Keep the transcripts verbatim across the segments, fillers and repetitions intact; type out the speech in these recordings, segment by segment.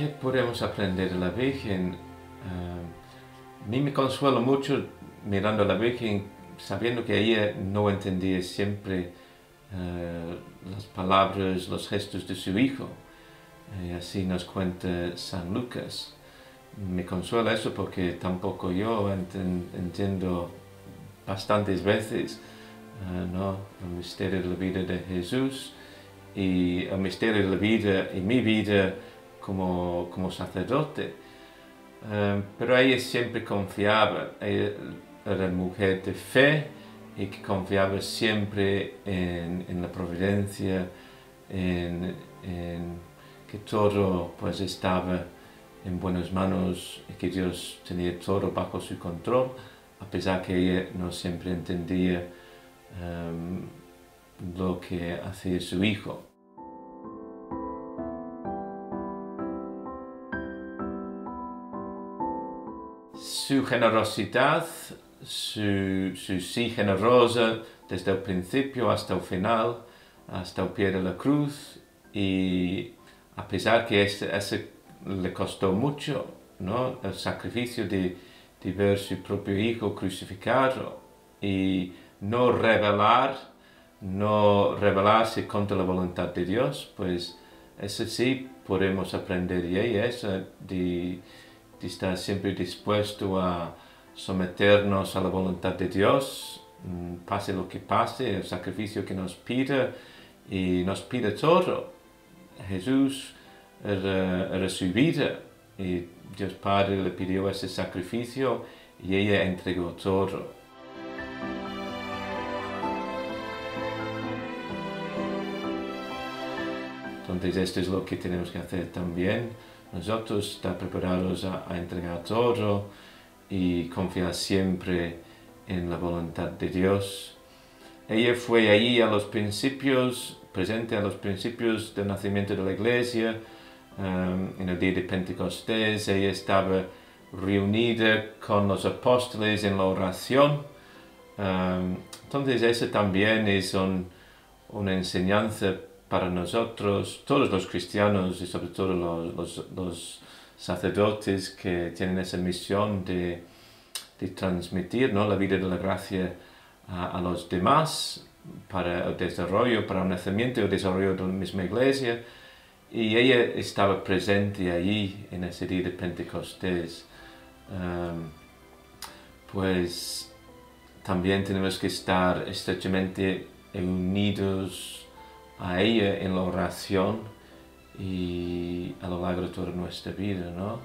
¿Qué podemos aprender de la Virgen? Uh, a mí me consuela mucho mirando a la Virgen, sabiendo que ella no entendía siempre uh, las palabras, los gestos de su Hijo. Y así nos cuenta San Lucas. Me consuela eso porque tampoco yo enten, entiendo bastantes veces uh, ¿no? el misterio de la vida de Jesús y el misterio de la vida y mi vida como, como sacerdote. Uh, pero ella siempre confiaba, ella era mujer de fe y que confiaba siempre en, en la providencia, en, en que todo pues estaba en buenas manos y que Dios tenía todo bajo su control, a pesar que ella no siempre entendía um, lo que hacía su Hijo. Su generosidad, su, su sí generosa desde el principio hasta el final, hasta el pie de la cruz, y a pesar que ese, ese le costó mucho, ¿no? El sacrificio de, de ver su propio Hijo crucificado y no rebelar, no rebelarse contra la voluntad de Dios, pues eso sí podemos aprender de ella, eso de, de estar siempre dispuesto a someternos a la voluntad de Dios, pase lo que pase, el sacrificio que nos pida, y nos pide todo. Jesús era, era su vida y Dios Padre le pidió ese sacrificio y ella entregó todo. Entonces esto es lo que tenemos que hacer también. Nosotros estar preparados a, a entregar todo y confiar siempre en la voluntad de Dios. Ella fue allí a los principios, presente a los principios del nacimiento de la Iglesia, um, en el día de Pentecostés. Ella estaba reunida con los apóstoles en la oración. Um, entonces eso también es un, una enseñanza para nosotros, todos los cristianos y sobre todo los, los, los sacerdotes que tienen esa misión de, de transmitir, ¿no? la vida de la gracia a, a los demás para el desarrollo, para el nacimiento y el desarrollo de la misma iglesia. Y ella estaba presente allí en ese día de Pentecostés. Um, pues también tenemos que estar estrechamente unidos a ella en la oración y a lo largo de toda nuestra vida, ¿no?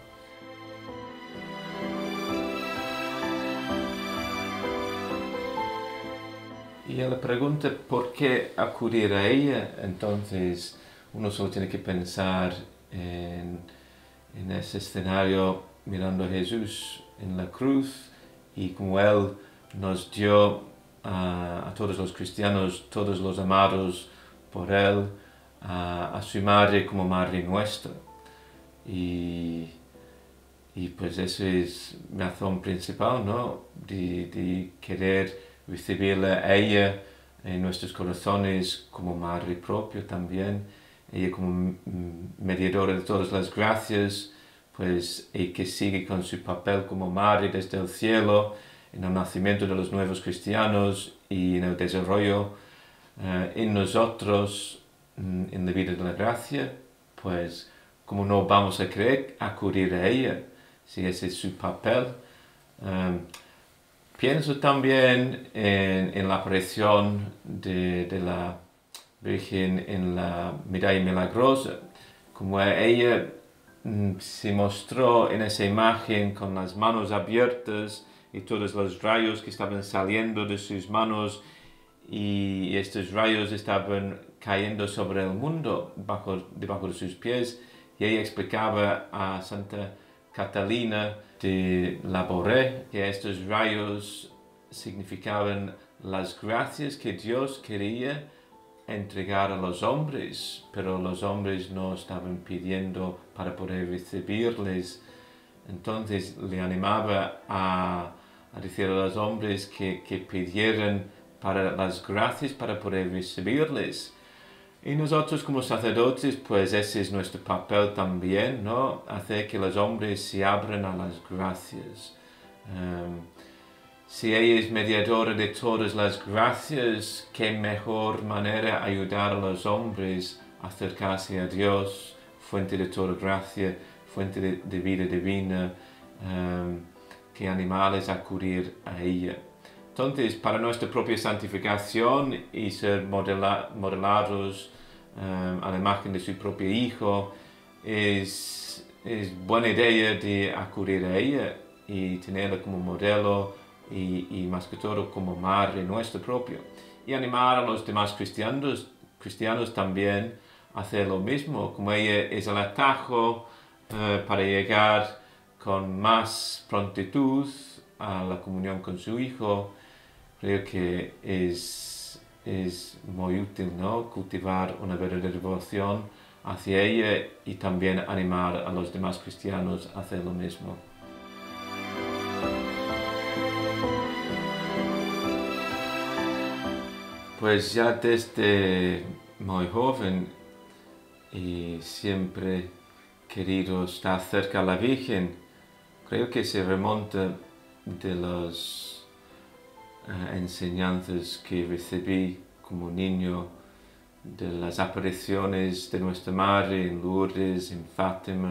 Y a la pregunta ¿por qué acudir a ella? Entonces uno solo tiene que pensar en, en ese escenario mirando a Jesús en la cruz y como Él nos dio a, a todos los cristianos, todos los amados por Él, a, a su madre como madre nuestra. Y, y pues eso es mi razón principal, ¿no? De, de querer recibirla a ella en nuestros corazones como madre propia también, ella como mediadora de todas las gracias, pues y que sigue con su papel como madre desde el cielo, en el nacimiento de los nuevos cristianos y en el desarrollo uh, en nosotros, um, en la vida de la gracia, pues como no vamos a querer acudir a ella, si ese es su papel. Um, pienso también en, en la aparición de, de la Virgen en la medalla milagrosa, como ella um, se mostró en esa imagen con las manos abiertas y todos los rayos que estaban saliendo de sus manos y estos rayos estaban cayendo sobre el mundo bajo, debajo de sus pies, y ella explicaba a Santa Catalina de Labouré que estos rayos significaban las gracias que Dios quería entregar a los hombres, pero los hombres no estaban pidiendo para poder recibirles. Entonces le animaba a, a decir a los hombres que, que pidieran para las gracias para poder recibirles. Y nosotros como sacerdotes, pues ese es nuestro papel también, ¿no? Hacer que los hombres se abran a las gracias. Um, si ella es mediadora de todas las gracias, qué mejor manera ayudar a los hombres a acercarse a Dios, fuente de toda gracia, fuente de, de vida divina, um, que animales a acudir a ella. Entonces, para nuestra propia santificación y ser modela, modelados um, a la imagen de su propio Hijo, es, es buena idea de acudir a ella y tenerla como modelo y, y más que todo como madre nuestra propia. Y animar a los demás cristianos, cristianos también a hacer lo mismo, como ella es el atajo uh, para llegar con más prontitud a la comunión con su Hijo. Creo que es, es muy útil, ¿no? Cultivar una verdadera devoción hacia ella y también animar a los demás cristianos a hacer lo mismo. Pues ya desde muy joven y siempre querido estar cerca a la Virgen, creo que se remonta de las Uh, enseñanzas que recibí como niño, de las apariciones de nuestra Madre en Lourdes, en Fátima,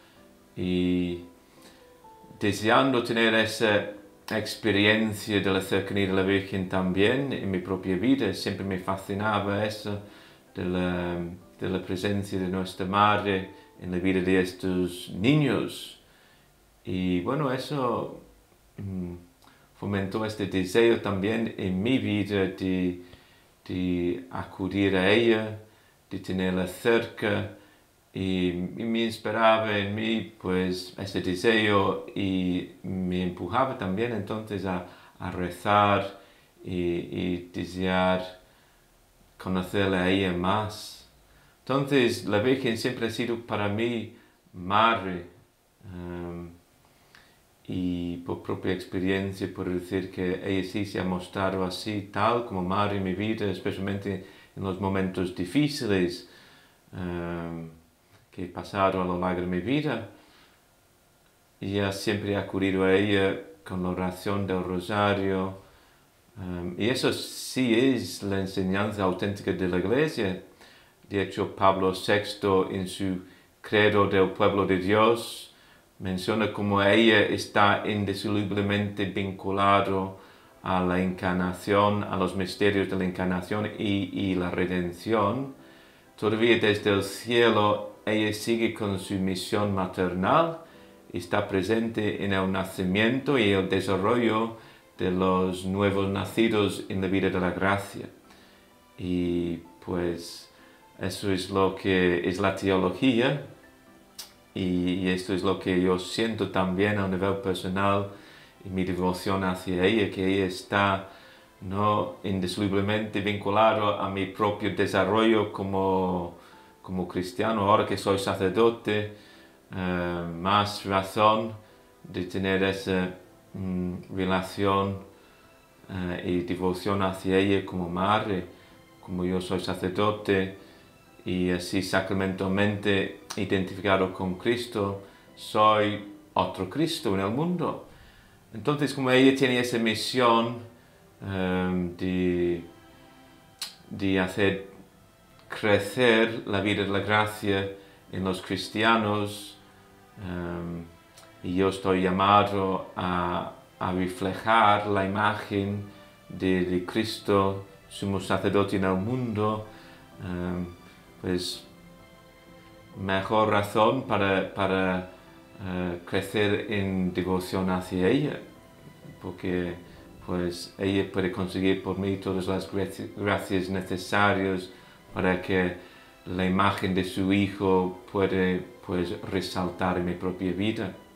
y deseando tener esa experiencia de la cercanía de la Virgen también en mi propia vida. Siempre me fascinaba eso de la, de la presencia de nuestra Madre en la vida de estos niños. Y bueno, eso mmm, fomentó este deseo también en mi vida de, de acudir a ella, de tenerla cerca, y, y me inspiraba en mí pues ese deseo y me empujaba también entonces a, a rezar y, y desear conocerla a ella más. Entonces la Virgen siempre ha sido para mí madre. Um, Y por propia experiencia puedo decir que ella sí se ha mostrado así, tal como madre en mi vida, especialmente en los momentos difíciles um, que he pasado a lo largo de mi vida. Y ya siempre he acudido a ella con la oración del rosario. Um, y eso sí es la enseñanza auténtica de la Iglesia. De hecho, Pablo sexto en su Credo del Pueblo de Dios menciona cómo ella está indisolublemente vinculado a la encarnación, a los misterios de la encarnación y, y la redención. Todavía desde el cielo ella sigue con su misión maternal, está presente en el nacimiento y el desarrollo de los nuevos nacidos en la vida de la gracia. Y pues eso es lo que es la teología. Y esto es lo que yo siento también a nivel personal en mi devoción hacia ella, que ella está no indisolublemente vinculado a mi propio desarrollo como, como cristiano. Ahora que soy sacerdote, uh, más razón de tener esa um, relación uh, y devoción hacia ella como madre, como yo soy sacerdote y así sacramentalmente identificado con Cristo, soy otro Cristo en el mundo. Entonces, como ella tiene esa misión um, de, de hacer crecer la vida de la gracia en los cristianos, um, y yo estoy llamado a, a reflejar la imagen de, de Cristo, sumo sacerdote en el mundo, um, pues mejor razón para, para uh, crecer en devoción hacia ella, porque pues ella puede conseguir por mí todas las gracias necesarias para que la imagen de su Hijo puede pues resaltar en mi propia vida.